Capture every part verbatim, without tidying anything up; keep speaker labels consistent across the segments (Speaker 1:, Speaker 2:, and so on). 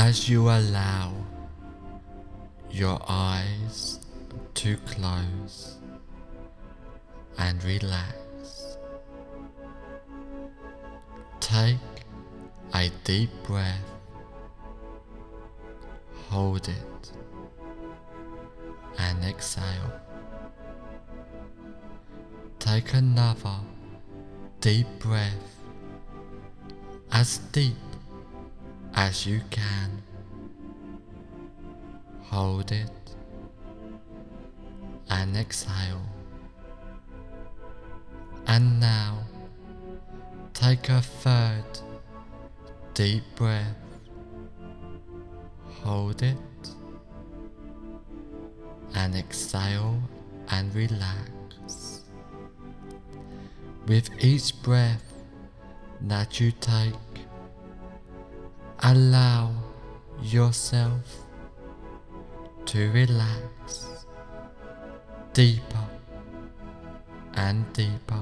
Speaker 1: as you allow your eyes to close and relax. Take a deep breath, hold it, and exhale. Take another deep breath, as deep as you can. Hold it and exhale. And now take a third deep breath. Hold it and exhale and relax. With each breath that you take, allow yourself to relax deeper and deeper.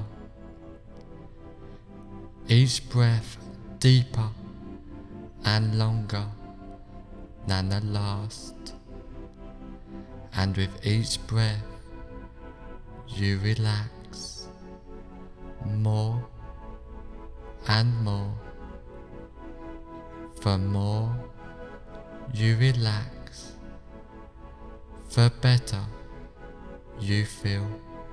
Speaker 1: Each breath deeper and longer than the last, and with each breath you relax more and more. The more you relax, the better you feel.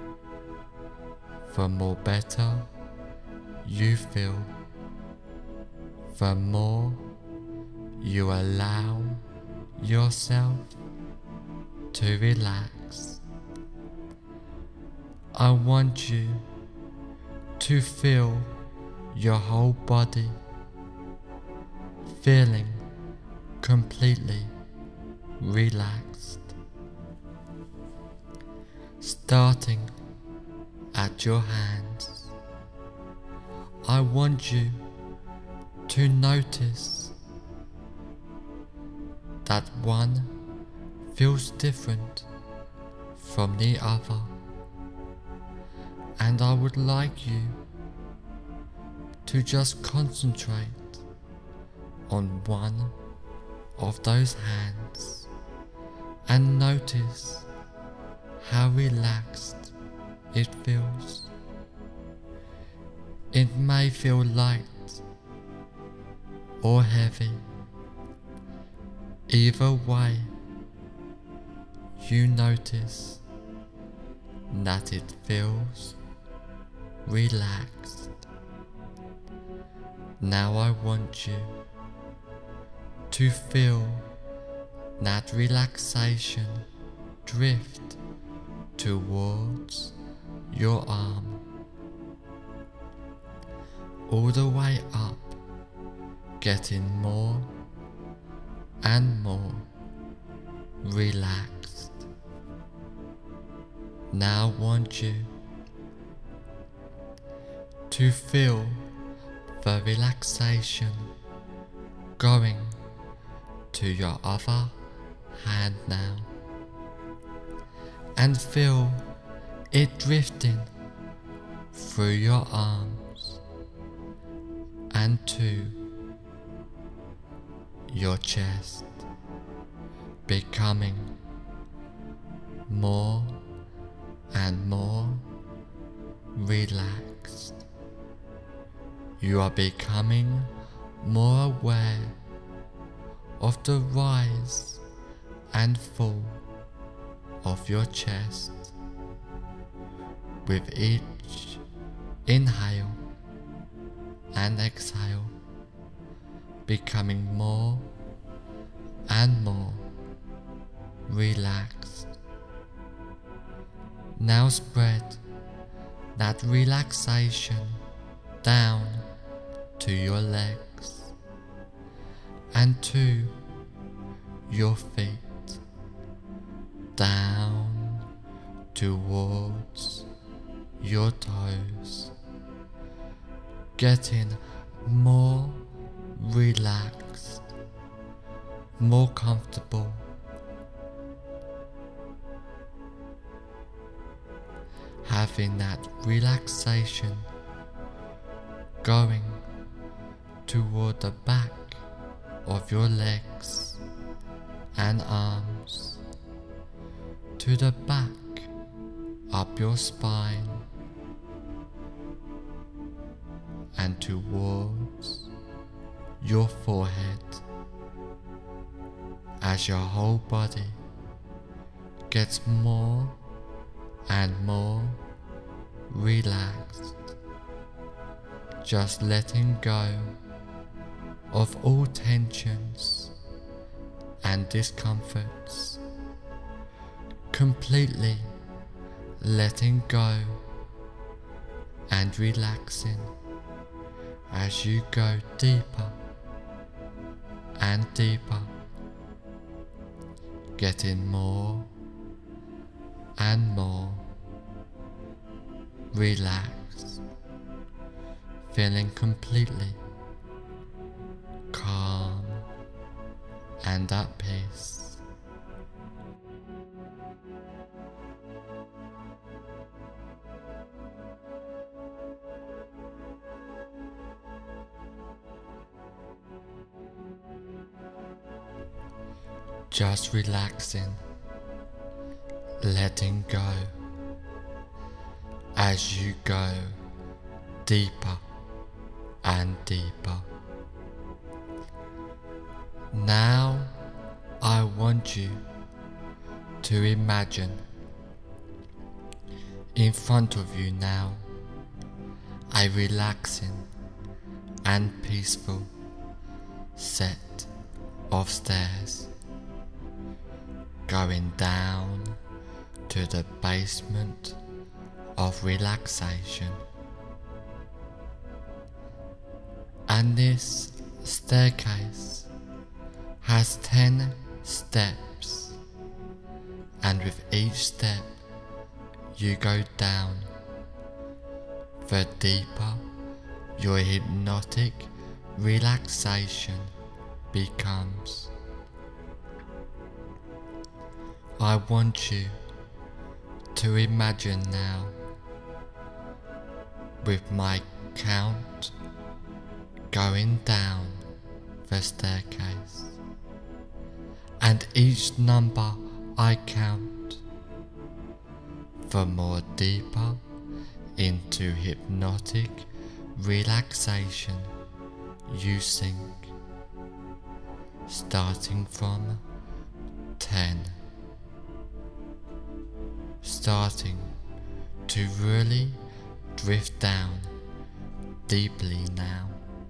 Speaker 1: The more better you feel, the more you allow yourself to relax. I want you to feel your whole body feeling completely relaxed, starting at your hands. I want you to notice that one feels different from the other, and I would like you to just concentrate on one of those hands and notice how relaxed it feels. It may feel light or heavy. Either way, you notice that it feels relaxed. Now I want you to feel that relaxation drift towards your arm, all the way up, getting more and more relaxed. Now I want you to feel the relaxation going to your other hand now, and feel it drifting through your arms and to your chest, becoming more and more relaxed. You are becoming more aware of the rise and fall of your chest with each inhale and exhale, becoming more and more relaxed. Now spread that relaxation down to your legs and to your feet, down towards your toes, getting more relaxed, more comfortable. Having that relaxation going toward the back of your legs and arms to the back up your spine and towards your forehead as your whole body gets more and more relaxed, just letting go of all tensions and discomforts, completely letting go and relaxing as you go deeper and deeper, getting more and more relaxed, feeling completely calm and at peace. Just relaxing, letting go as you go deeper and deeper. Now I want you to imagine in front of you now a relaxing and peaceful set of stairs going down to the basement of relaxation. And this staircase has ten steps, and with each step you go down, the deeper your hypnotic relaxation becomes. I want you to imagine now, with my count going down the staircase, and each number I count, the more deeper into hypnotic relaxation you sink, starting from ten. Starting to really drift down deeply now,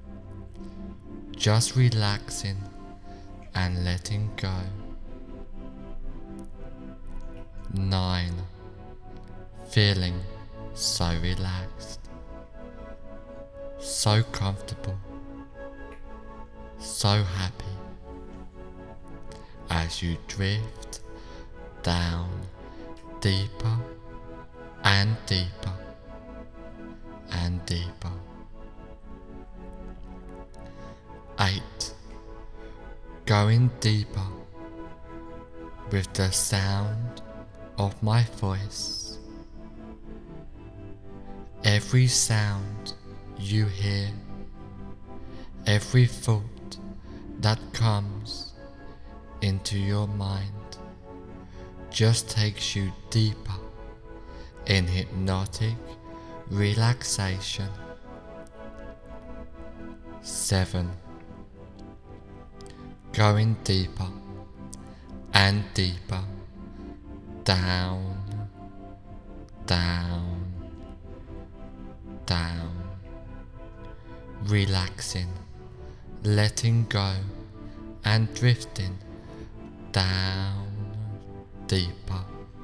Speaker 1: just relaxing and letting go. Nine, feeling so relaxed, so comfortable, so happy as you drift down deeper and deeper and deeper. Eight, going deeper with the sound of my voice. Every sound you hear, every thought that comes into your mind just takes you deeper in hypnotic relaxation. Seven, going deeper and deeper, down, down, down, relaxing, letting go and drifting down deeper.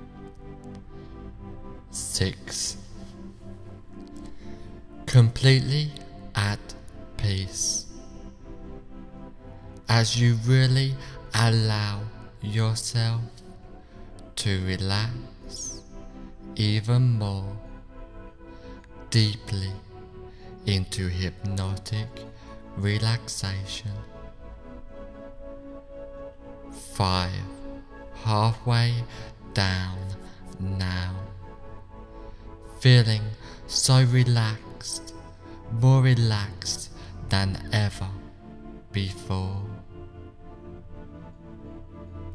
Speaker 1: Six, completely at peace as you really allow yourself to relax even more deeply into hypnotic relaxation. Five, halfway down now, feeling so relaxed, more relaxed than ever before.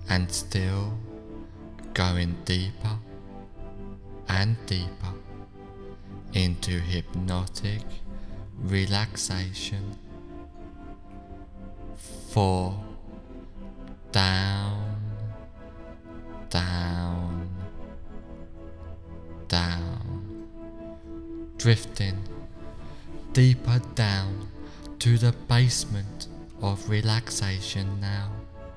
Speaker 1: and still going deeper and deeper into hypnotic relaxation. Four. Down, down, down, drifting deeper down to the basement of relaxation now.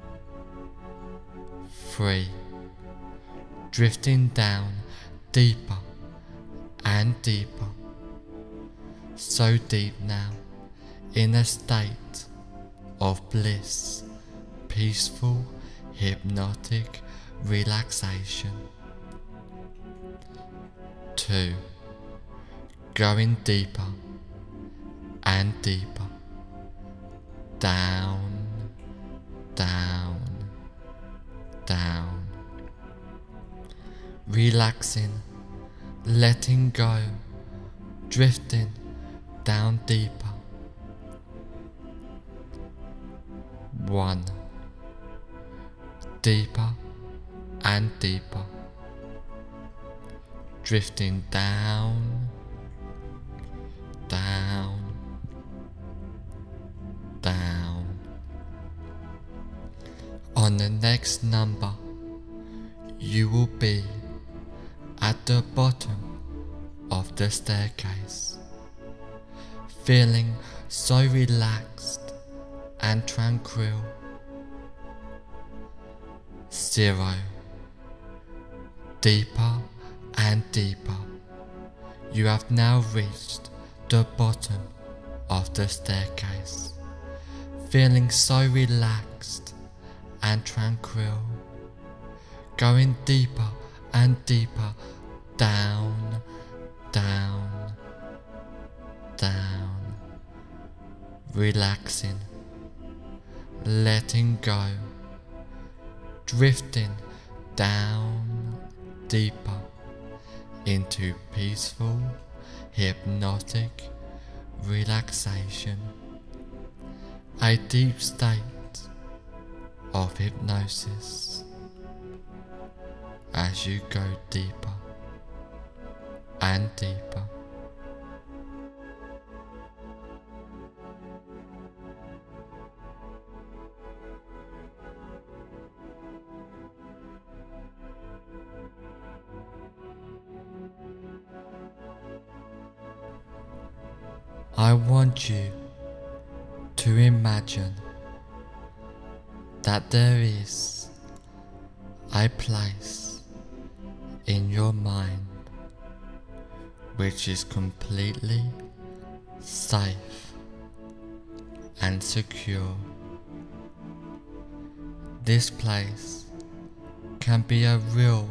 Speaker 1: Three. Drifting down deeper and deeper, so deep now, in a state of bliss, peaceful, hypnotic relaxation. Two. Going deeper and deeper, down, down, down, relaxing, letting go, drifting down deeper. One. Deeper and deeper, drifting down, down, down. On the next number, you will be at the bottom of the staircase, feeling so relaxed and tranquil. Zero. Deeper and deeper, you have now reached the bottom of the staircase, feeling so relaxed and tranquil, going deeper and deeper, down, down, down, relaxing, letting go, drifting down deeper into peaceful, hypnotic relaxation, a deep state of hypnosis as you go deeper and deeper. I want you to imagine that there is a place in your mind which is completely safe and secure. This place can be a real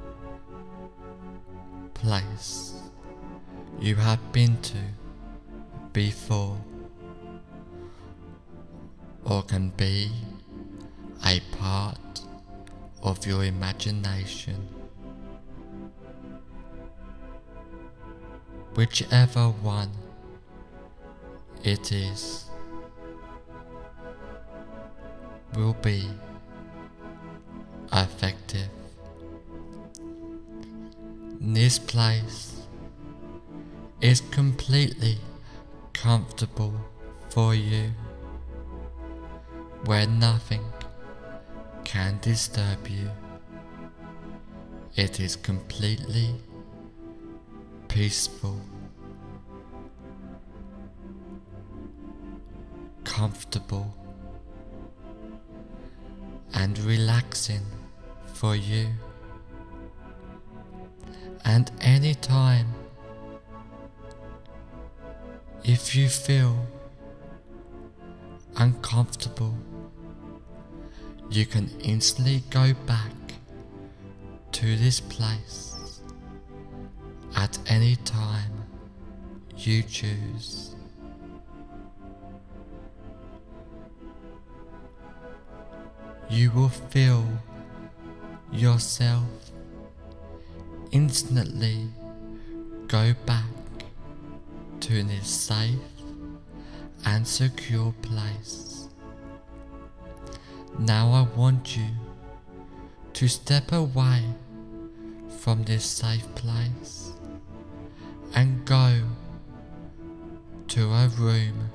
Speaker 1: place you have been to before, or can be a part of your imagination. Whichever one it is will be effective. This place is completely comfortable for you, where nothing can disturb you. It is completely peaceful, comfortable, and relaxing for you. And anytime if you feel uncomfortable, you can instantly go back to this place at any time you choose. You will feel yourself instantly go back to this safe and secure place. Now I want you to step away from this safe place and go to a room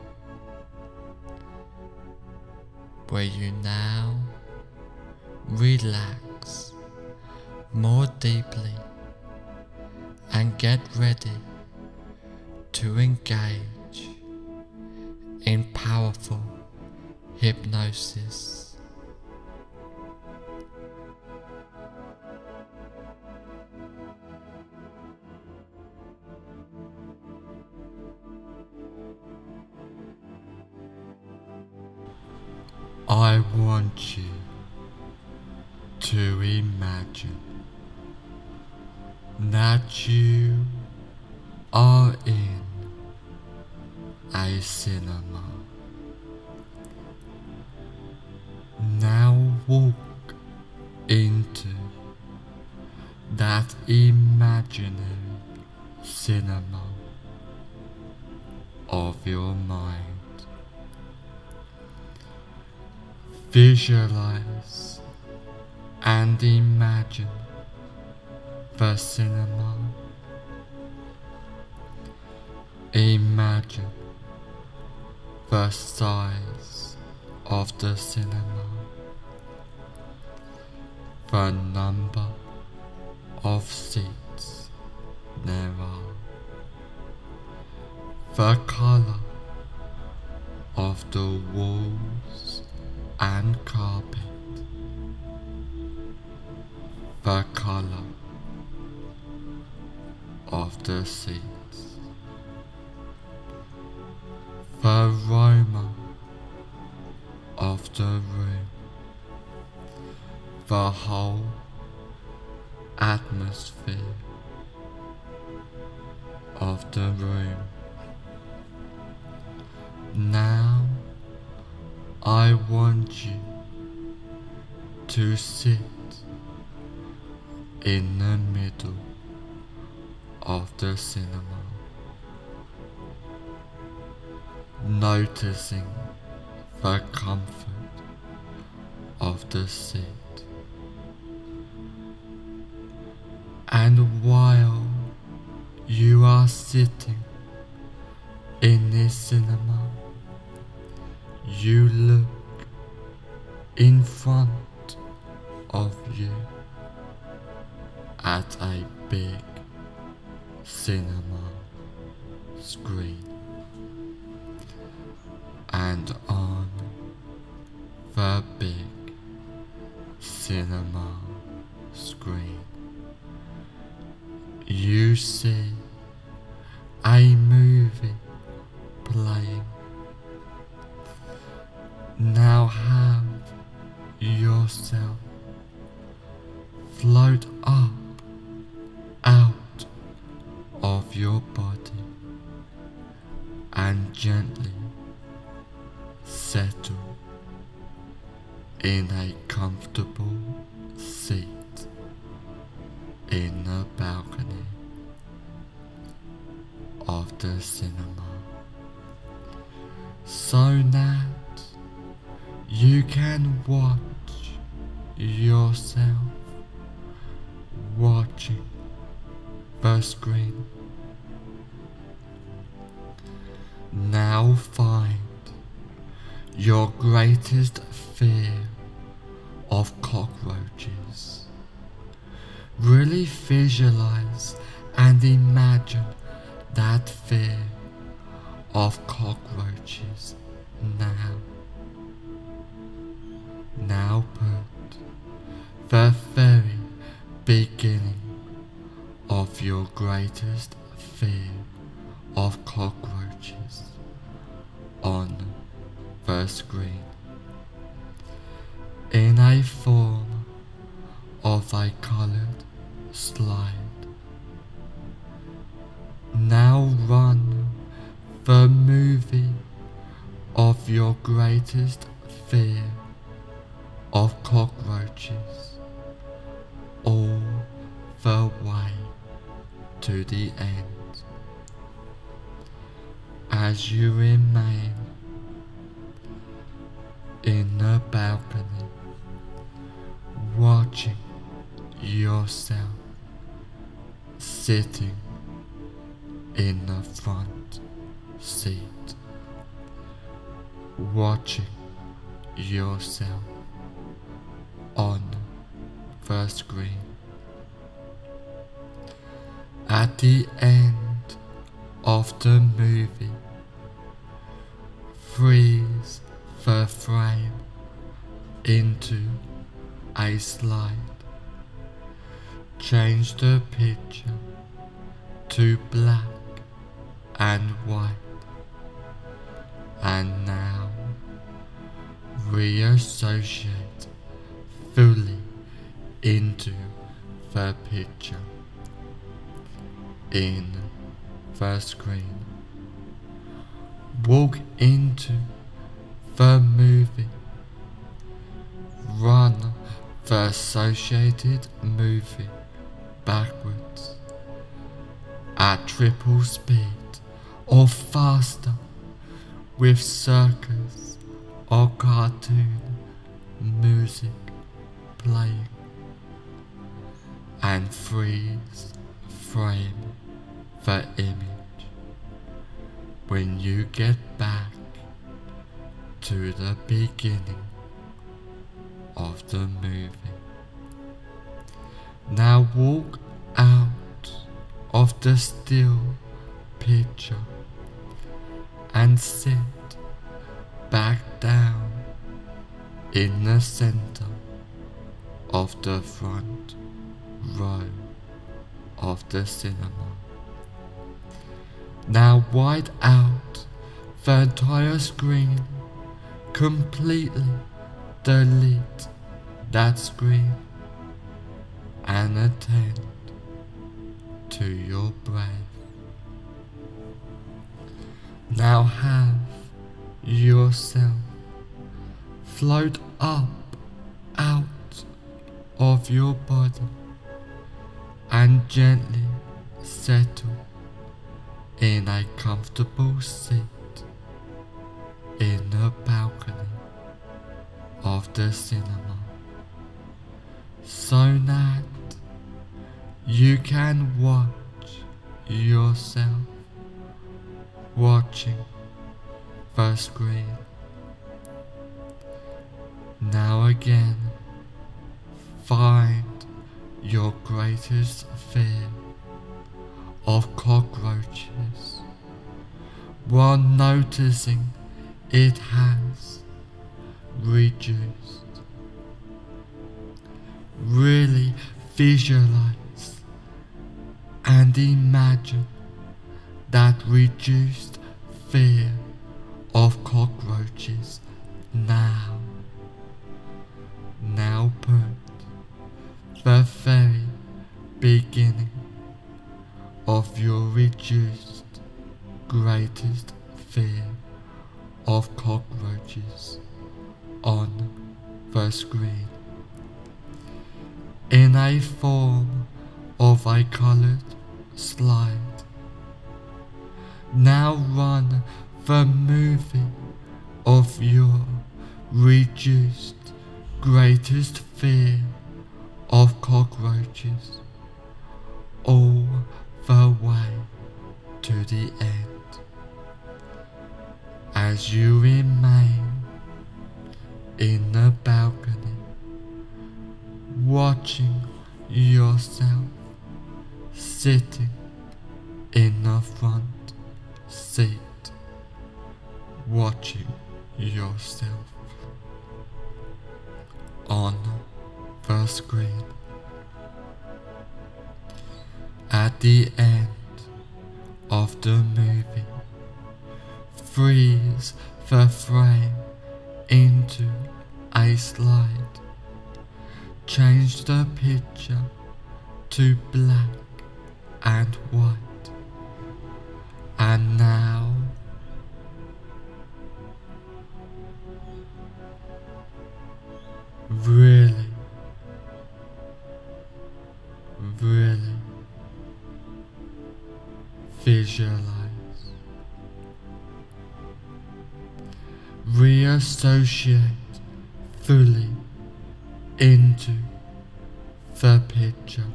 Speaker 1: where you now relax more deeply and get ready to engage in powerful hypnosis. I want you to imagine that you are in a cinema. Now walk into that imaginary cinema of your mind. Visualize and imagine the cinema. Imagine the size of the cinema, the number of seats there are, the color of the walls and carpet, the color of the seats, the aroma of the room, the whole atmosphere of the room. Now I want you to sit in the middle of the cinema, noticing the comfort of the seat. And while you are sitting in this cinema, you look in front of you at a big cinema screen, and on the big cinema screen you see a movie playing. Now have yourself float up out of your body and gently settle in a comfortable seat in the balcony of the cinema, so that you can watch yourself watching the screen. Now find your greatest fear of cockroaches. Really visualize and imagine that fear of cockroaches now. Now put the very beginning of your greatest fear of cockroaches on the screen in a form of a colored slide. Now run the movie of your greatest fear of cockroaches all the way to the end, as you remain in the balcony watching yourself sitting in the front seat, watching yourself on the screen. At the end of the movie, freeze the frame into a slide. Change the picture to black and white, and now reassociate fully into the picture in the screen. Walk into the movie. Run the associated movie backwards at triple speed or faster with circus or cartoon music playing, and freeze frame the image when you get back to the beginning of the movie. Now walk out of the still picture and sit back down in the center of the front row of the cinema. Now white out the entire screen, completely delete that screen and attend to your breath. Now have yourself float up out of your body and gently settle in a comfortable seat in the balcony of the cinema, so that you can watch yourself watching the screen. Now again, find your greatest fear of cockroaches while noticing it has reduced. Really visualize and imagine that reduced fear of cockroaches now. Now put the very beginning of your reduced greatest fear of cockroaches on the screen in a form of a colored slide. Now run the movie of your reduced greatest fear of cockroaches all the way to the end, as you remain in the balcony watching yourself sitting in the front seat, watching yourself on the screen. At the end of the movie, freeze the frame into a slide. Change the picture to black and white, and now really, really visualize, reassociate fully into the picture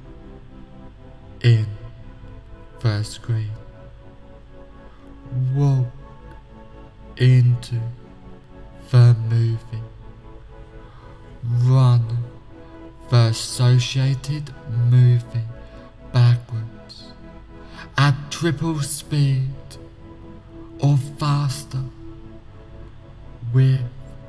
Speaker 1: in the screen. Walk into the movie. Run the associated movie backwards at triple speed or faster with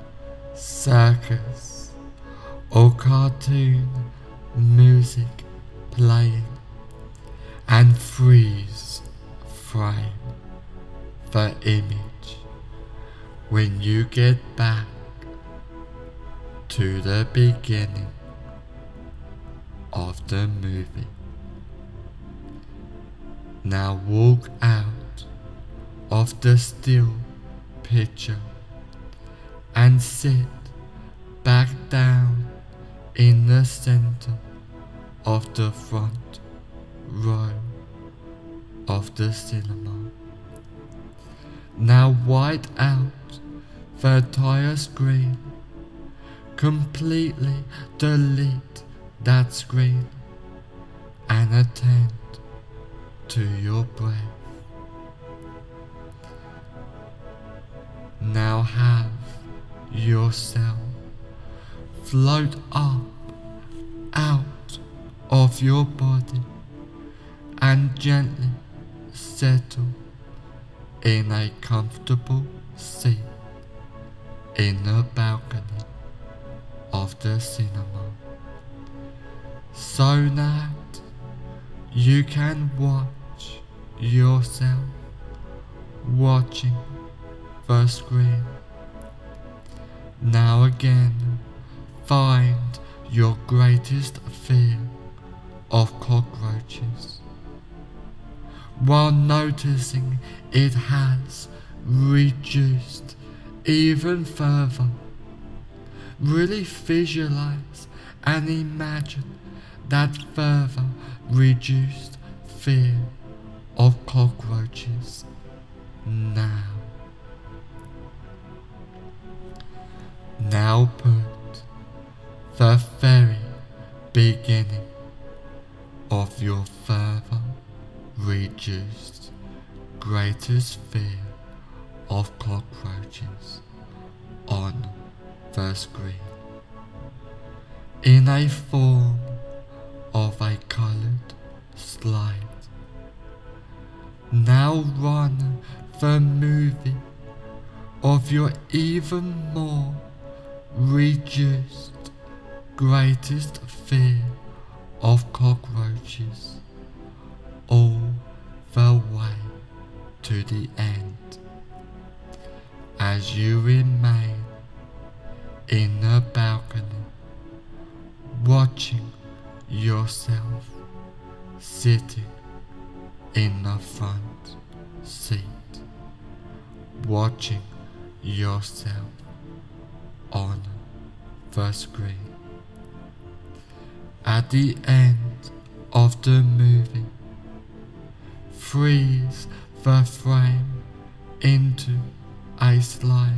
Speaker 1: circus or cartoon music playing, and freeze frame the image when you get back to the beginning of the movie. Now walk out of the still picture and sit back down in the center of the front row of the cinema. Now white out the entire screen. Completely delete that screen and attend to your breath. Now have yourself float up out of your body and gently settle in a comfortable seat in the balcony of the cinema, so that you can watch yourself watching the screen. Now again, find your greatest fear of cockroaches, while noticing it has reduced even further. Really visualize and imagine that further reduced fear of cockroaches now. Now put the very beginning of your further reduced greatest fear of cockroaches on the screen in a form of a colored slide. Now run the movie of your even more reduced greatest fear of cockroaches all the way to the end, as you remain in the balcony watching yourself sitting in the front seat, watching yourself on the screen. At the end of the movie, freeze the frame into a slide.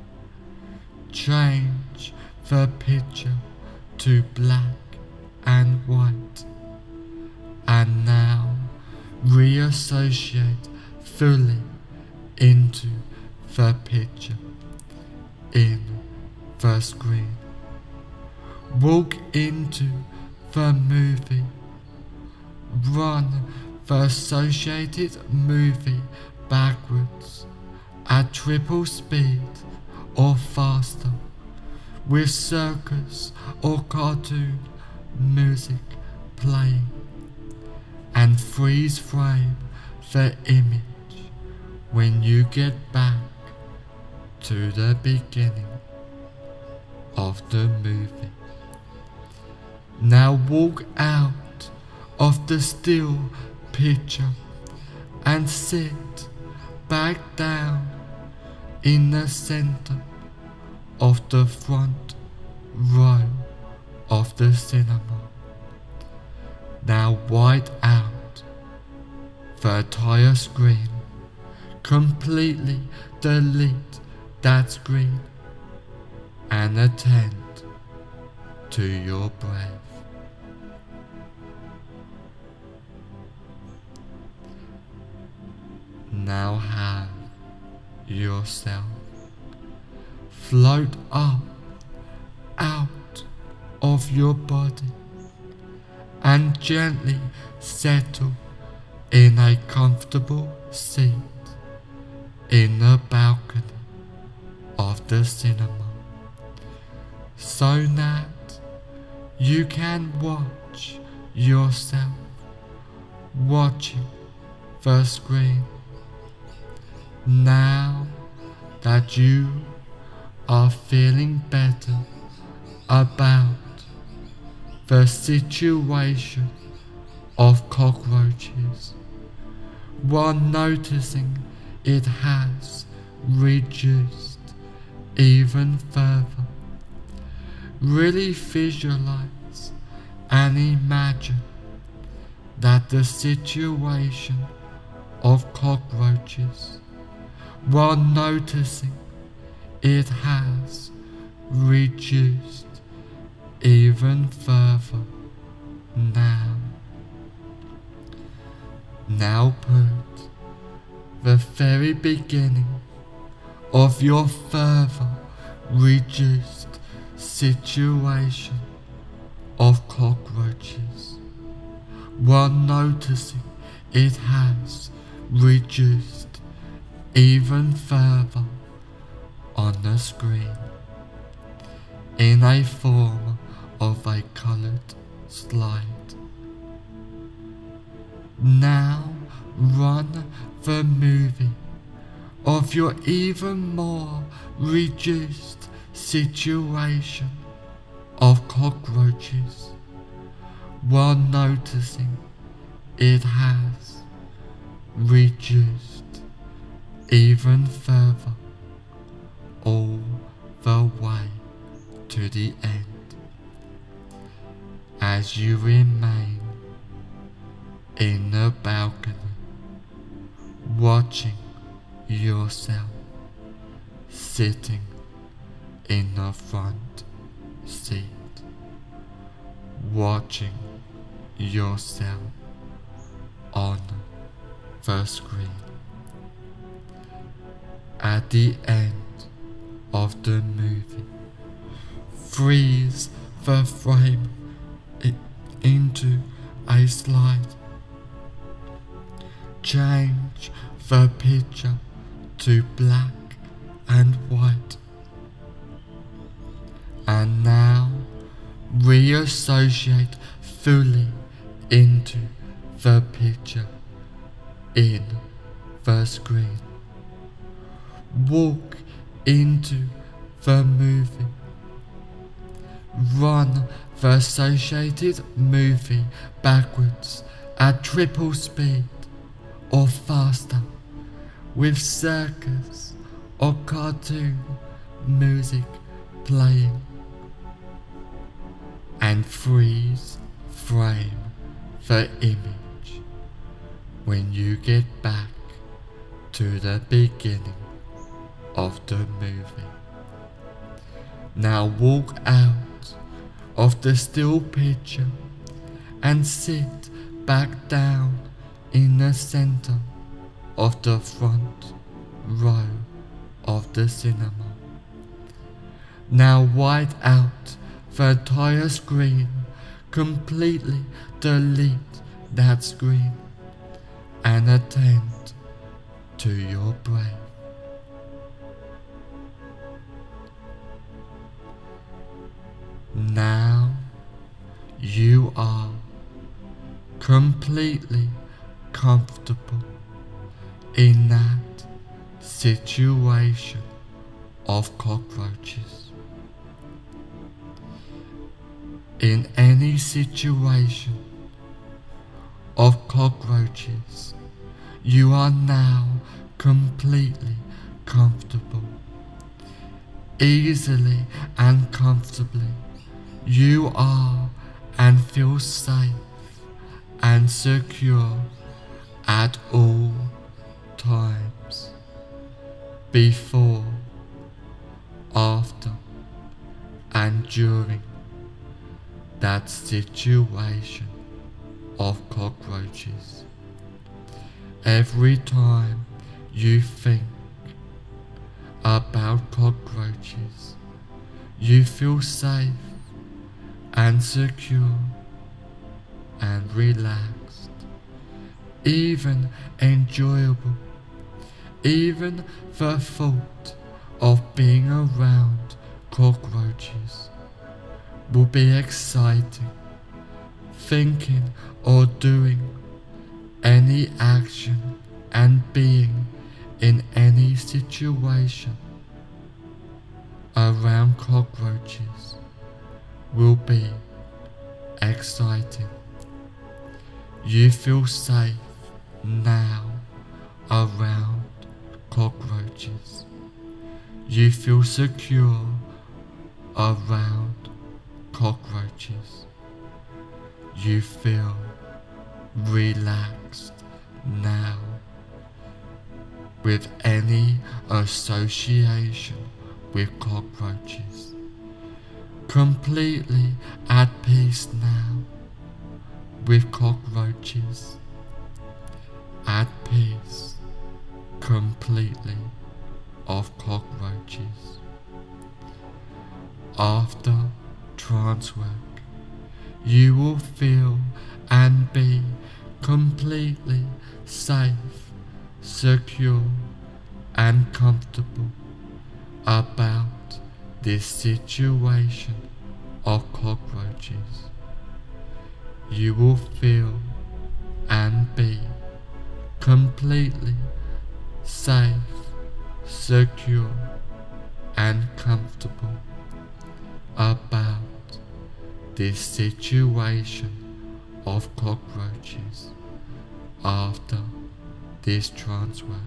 Speaker 1: Change the picture to black and white, and now reassociate fully into the picture in the screen. Walk into the movie. Run the associated movie backwards at triple speed or faster, with circus or cartoon music playing, and freeze frame the image when you get back to the beginning of the movie. Now walk out of the still picture and sit back down in the center of the front row of the cinema. Now white out the entire screen. Completely delete that screen and attend to your breath. now have yourself float up out of your body and gently settle in a comfortable seat in the balcony of the cinema, so that you can watch yourself watching the screen. Now that you are feeling better about the situation of cockroaches, while noticing it has reduced even further, really visualize and imagine that the situation of cockroaches, while noticing it has reduced even further now. Now put the very beginning of your further reduced situation of cockroaches, while noticing it has reduced even further on the screen in a form of a coloured slide. Now run the movie of your even more reduced situation of cockroaches, while noticing it has reduced even further all the way to the end, as you remain in the balcony watching yourself sitting in the front seat, watching yourself on the screen. At the end of the movie, freeze the frame into a slide. Change the picture to black and white. And now reassociate fully into the picture in the screen. Walk into the movie. Run the associated movie backwards at triple speed or faster, with circus or cartoon music playing, and freeze frame the image when you get back to the beginning of the movie. Now walk out of the still picture and sit back down in the center of the front row of the cinema. Now white out the entire screen, completely delete that screen and attend to your breath. Now you are completely comfortable in that situation of cockroaches. In any situation of cockroaches, you are now completely comfortable. Easily and comfortably, you are and feel safe and secure at all times, before, after, and during that situation of cockroaches. Every time you think about cockroaches, you feel safe and secure and relaxed, even enjoyable. Even the thought of being around cockroaches will be exciting. Thinking or doing any action and being in any situation around cockroaches will be exciting. You feel safe now around cockroaches. You feel secure around cockroaches. You feel relaxed now with any association with cockroaches. Completely at peace now with cockroaches. At peace completely of cockroaches. After trance work, you will feel and be completely safe, secure and comfortable about this situation of cockroaches. You will feel and be completely safe, secure and comfortable about this situation of cockroaches after this trance work.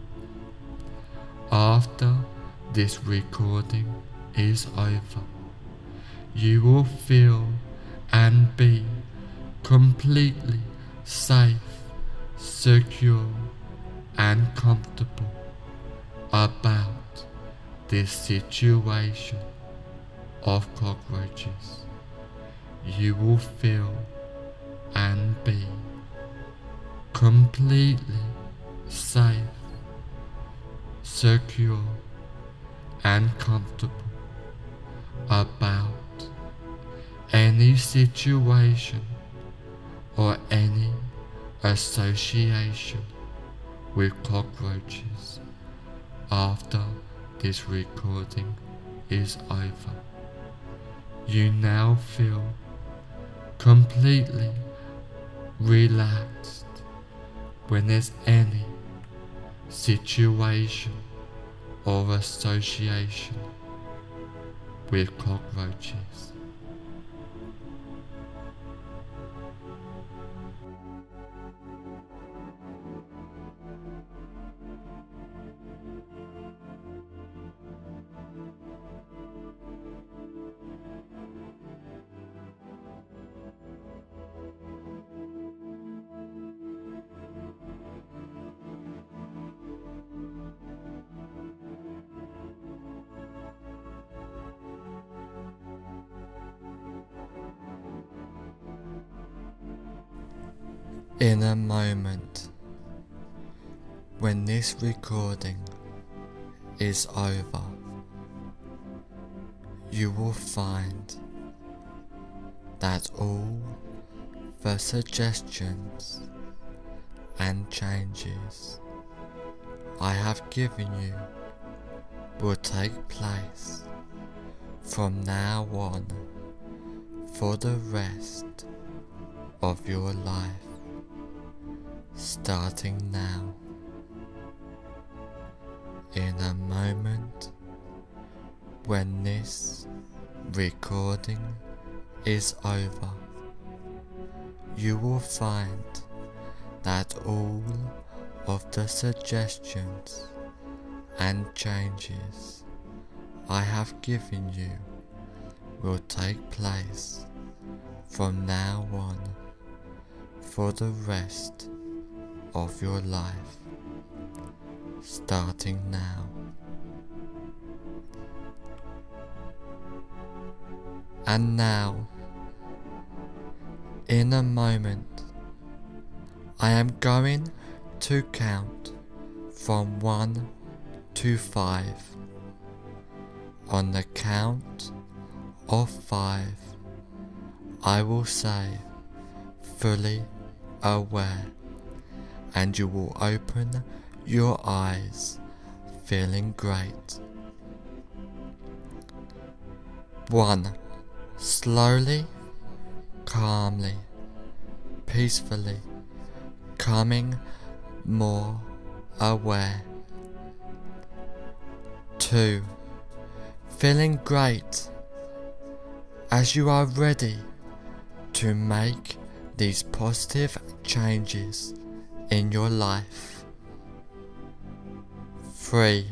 Speaker 1: After this recording is over, you will feel and be completely safe, secure and comfortable about this situation of cockroaches. You will feel and be completely safe, secure and comfortable about any situation or any association with cockroaches after this recording is over. You now feel completely relaxed when there's any situation or association with cockroaches. In a moment, when this recording is over, you will find that all the suggestions and changes I have given you will take place from now on for the rest of your life. Starting now. In a moment when this recording is over, you will find that all of the suggestions and changes I have given you will take place from now on for the rest of your life, starting now. And now, in a moment, I am going to count from one to five. On the count of five, I will say fully aware, and you will open your eyes feeling great. One. Slowly, calmly, peacefully, coming more aware. Two. Feeling great as you are ready to make these positive changes in your life. Three.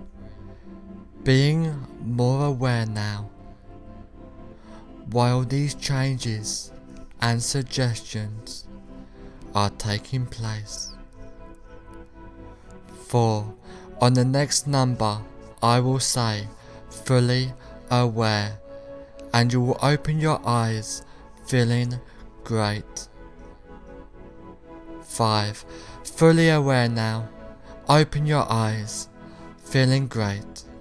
Speaker 1: Being more aware now, while these changes and suggestions are taking place. Four. On the next number, I will say fully aware, and you will open your eyes feeling great. Five. Fully aware now. Open your eyes feeling great.